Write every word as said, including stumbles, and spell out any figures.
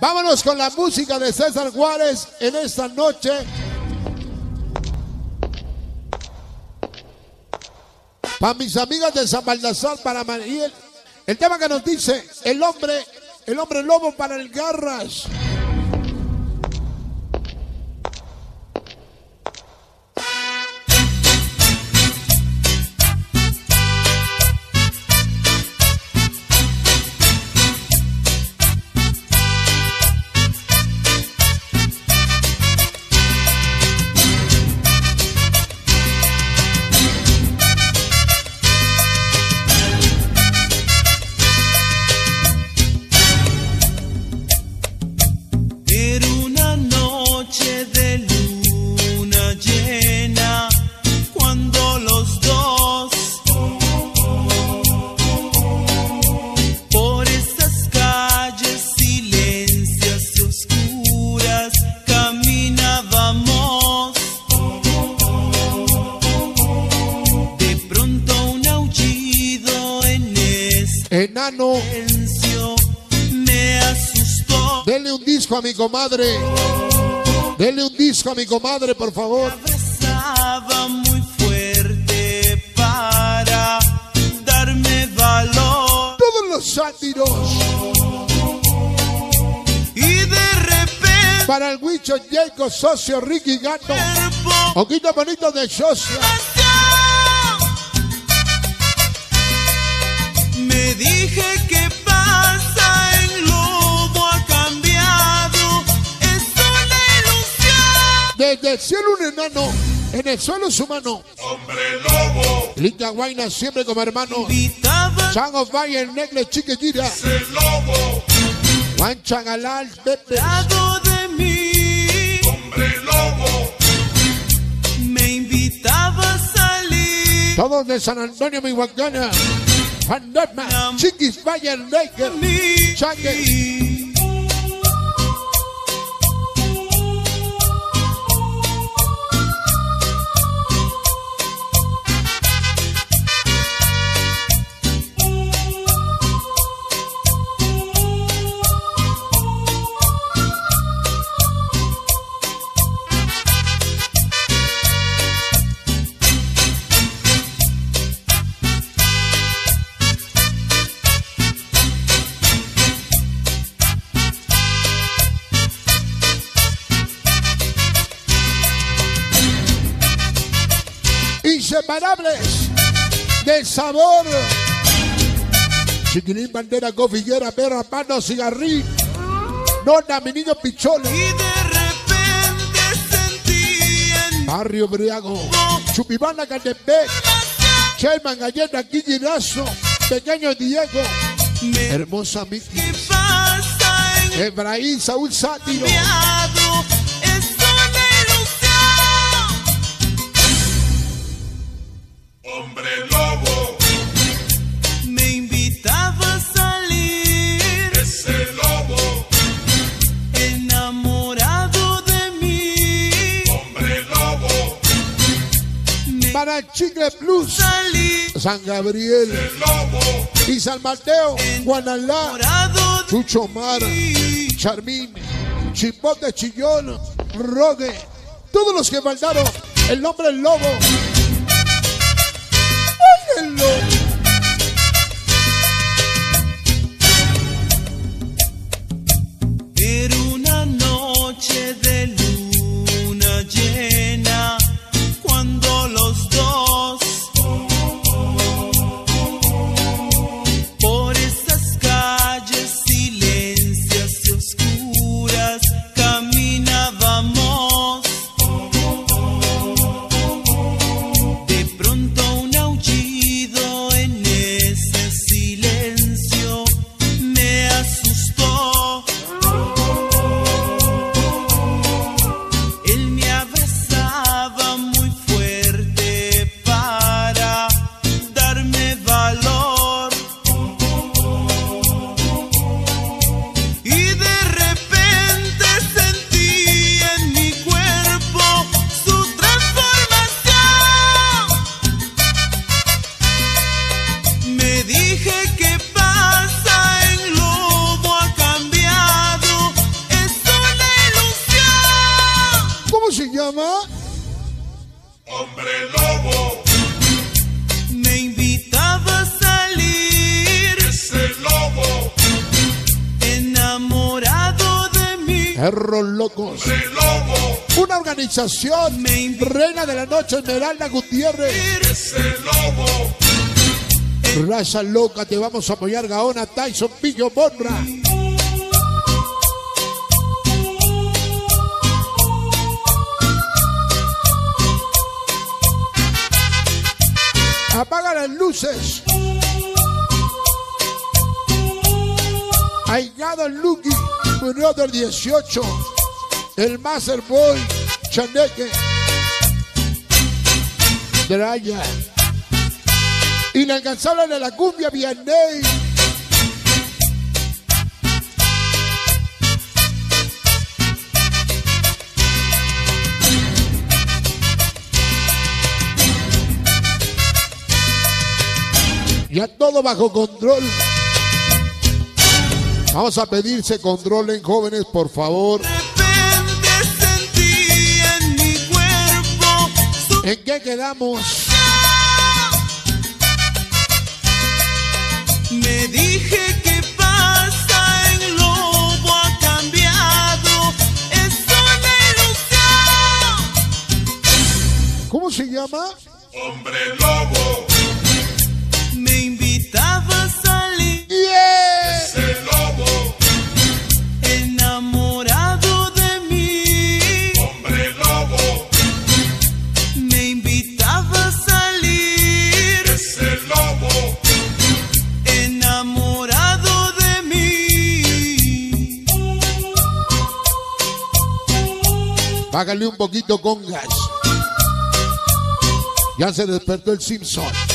Vámonos con la música de César Juárez en esta noche. Para mis amigas de San Baltasar, para Mariel. El tema que nos dice, el hombre, el hombre lobo para el Garras. Enano, me asustó. Denle un disco a mi comadre. Denle un disco a mi comadre, por favor. Abrazaba muy fuerte para darme valor. Todos los sátiros. Y de repente para el Huicho, Jacob, socio, Ricky Gato. Oquito bonito de socio. Me dije, ¿qué pasa? El lobo ha cambiado, es una ilusión. Desde el cielo un enano, en el suelo es humano. Hombre lobo. Linda Guayna siempre como hermano. Invitaba Sang of Fire, Negle, Chiquillira. Ese lobo. Juan Changalal, Pepe. lado de mí. Hombre lobo. Me invitaba a salir. Todos de San Antonio, mi Huacana. Fantasma, Chiquis, Fire, Negle, Changue. Inseparables del sabor. Chiquilín, bandera, cofiguera, perra, pano, cigarrín. Nona, mi niño picholo. Y de repente sentí en Barrio Briago. Chupibana, Catepec. Sherman, Galleta, Quillirazo. Pequeño Diego. me Hermosa Miki. ¿Qué pasa en Efraín, Saúl Sátiro. cambiado? Es una ilusión. Hombre lobo. Me invitaba a salir. Ese lobo. Enamorado de mí. Hombre lobo. Me Para el Chicle Plus. salí. San Gabriel. El lobo. Y San Mateo. Guanalá. Enamorado de Chucho Mar. mí. Charmín. Chipote Chillón. Rogue. Todos los que faltaron. El nombre del lobo. ¡Óiganlo! Era una noche de luna llena cuando los dos por esas calles silencias y oscuras caminábamos. De pronto un aullido en ese silencio me asustó. llama? Hombre lobo, Me invitaba a salir, ese lobo, enamorado de mí. Perros locos. hombre lobo, Una organización. Me invitaba Reina de la noche, Esmeralda Gutiérrez. ese lobo, Raza loca, te vamos a apoyar. Gaona, Tyson, Pillo, Bonra. Apaga las luces. Aigado Lucky, Muñoz del dieciocho. El Master Boy, Chaneque. Draya. Inalcanzable de la cumbia, Vianney. Ya todo bajo control. Vamos a pedirse controlen, jóvenes, por favor. de repente sentí en mi cuerpo su ¿En qué quedamos? Me dije que pasa en lobo ha cambiado, es una ilusión. ¿Cómo se llama? hombre lobo, Me invitaba a salir, ¡Yeah! ese lobo, enamorado de mí. hombre lobo, Me invitaba a salir, ese lobo, enamorado de mí. Págale un poquito con gas. Ya se despertó el Simpson.